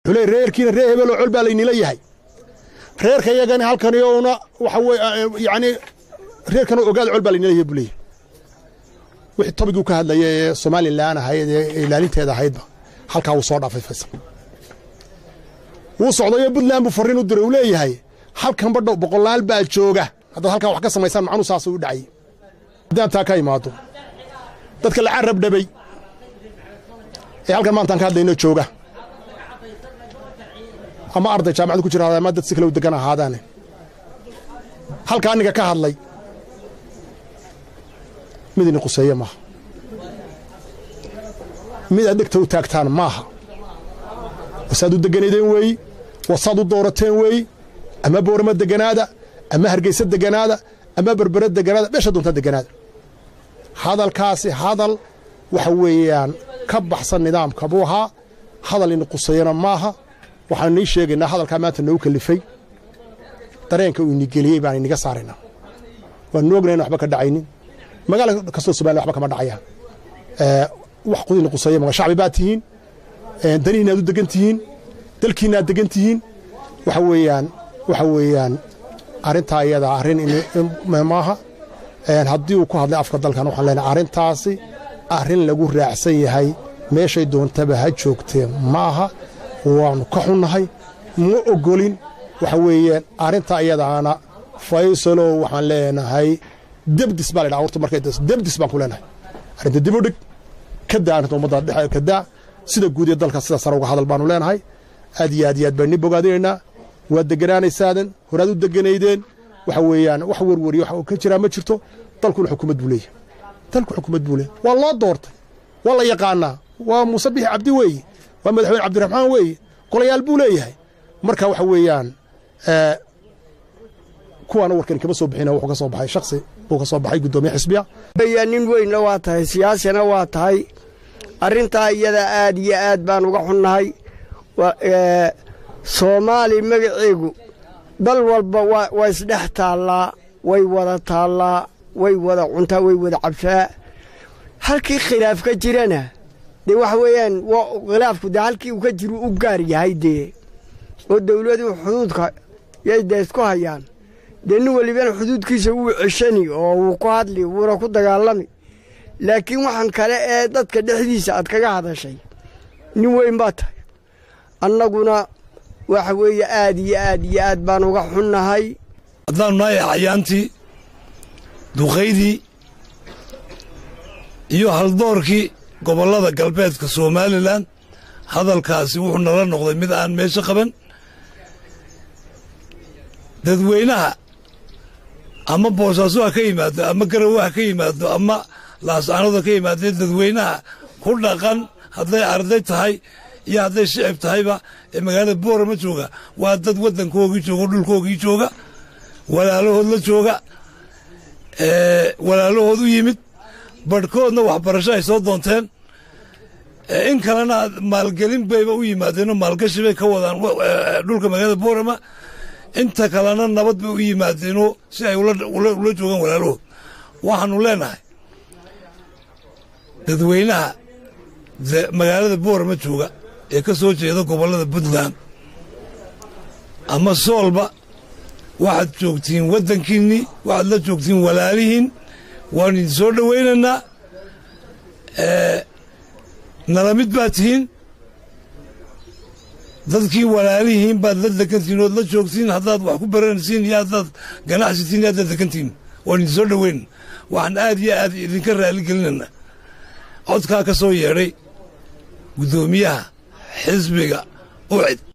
xulay reerkiina reer hebel oo colbaa laynila yahay reerka iyagana halkaniyoona waxa yani reerkan ogaad colbaa laynila yahay buleeyahay wixii tobigu ka hadlayay ee Soomaaliland ahayd ee ilaalinteeda ahaydba halka uu soo dhaafay Faysal wuu socday Puntland buu fariin u diray uu leeyahay halkan badhow boqolaal baa jooga hadda halkan wax ka samaysan macnu saas u dhacay daanta ka imaado dadka la carab dhabay ee halkan maanta ka hadlayno jooga ama arday jaamacad ku jira ama dad si kale u degan ahaadaan halka aniga ka hadlay midna quseeyo ma mid adagta u taagtaan maaha wasaad u deganeedeen weey wasaad u doorateen weey ama boorama deganaada ama hargeysa deganaada ama berbera deganaada beesha doonta deganaada hadalkaasi hadal waxa weeyaan ka baxsan nidaamka buuha hadal in quseeyana maaha waxaan ni sheegaynaa hadalka maanta noo kalifay dareenka uu nigeliyay baan inaga saarayna waan noognayn waxba ka dhacaynin magaalada kasoo Soomaaliya waxba kama dhacayaan wax qodin quseeyo ma shacbi baatihiin dariina u degantihiin dalkiina degantihiin waxa weeyaan arinta ayada arin in maaha haddii uu ku hadlay afka dalkan waxaan leenahay arintaasi arin lagu raacsan yahay meeshay doontaba ha joogtee maaha waan ka xunnahay ma ogolin waxa weeyaan arinta ayadaana Faysal waxaan leenahay debdis baa la dhaawrto markay debdis baan ku leenahay arinta dib u dhig ka daanto umada dhexe ka daa sida guud ee dalka sida sare uga hadal baanu leenahay aad iyo aad baan bogaadeenaa waa deganaanaysaadan horaad u deganeydeen waxa weeyaan wax warwariyo waxa ka jira ma jirto dalku xukuumad buu leeyahay dalku xukuumad buu leeyahay waa loo doortay waa la yaqaanaa waa Muuse Biixi Cabdi weeye waa madaxweyne Cabdiraxmaan weeye qolayaal buu leeyahay marka waxa weeyaan kuwana warkan kama soo bixina wuxuu ka soo baxay shakhsi uu ka soo baxay gudoomiye xisbiya bayaanin weyn waa tahay siyaasana waa tahay arinta iyada aad iyo aad baan uga xunnahay Soomaali magaceegu dal walba waa isdhex taallaa way wada taallaa way wada cuntaa way wada cabsaa halkii khilaaf ka jirana de wax weeyaan khilaafku de halkii uu ka jiro u gaar yahay de oo dawladdu xuduudka yay isku hayaan de nin waliba xuduudkiisa uu ceshani oo uu ku hadli uu ku dagaalami laakiin waxan kale ee dadka dhexdiisa aad kaga hadashay nin weyn baa tahay annaguna waxa weeye aad iyo aad baan uga xunnahay haddaan nahay cayaantii duqaydii iyo haldoorkii gobollada galbeedka Somaliland hadalkaasi wuxuu nala noqday mid aan meesha qaban dadweynaha ama Boosaaso ka yimaado ama Garowe ka yimaado ama Laascaanood ka yimaado dadweynaha ku dhaqan hadday arday tahay iyo hadday shicib tahayba ee magaalada Boorama jooga waa dad waddankoogii jooga dhulkoogii jooga walaalahood la jooga walaalahood u yimid barkoodna waxbarasho ay soo doonteen in kalena maalgelin bayba u yimaadeen maalgashi bay ka wadaan dhulka magaalada Boorama inta kalena nabad bay u yimaadeen si ay ula joogaan walaalahood waxaanu leenahay dadweynaha magaalada Boorama jooga ee ka soo jeeda gobollada Puntland ama Soolba waxaad joogtiin waddankiinni waxaad la joogtiin walaalihiin waan idin soo dhawaynaynaa nala mid baad tihiin dadkii walaalihiin baad la degantiin ood la joogtiin haddaad wax ku baranaysiin iyo haddaad ganacsitiin iyo haddaad degantiin waan idin soo dhawaynana waxaan aad iyo aad idinka raali gelinaynaa codkaa ka soo yeedhay guddoomiyaha xisbiga UCID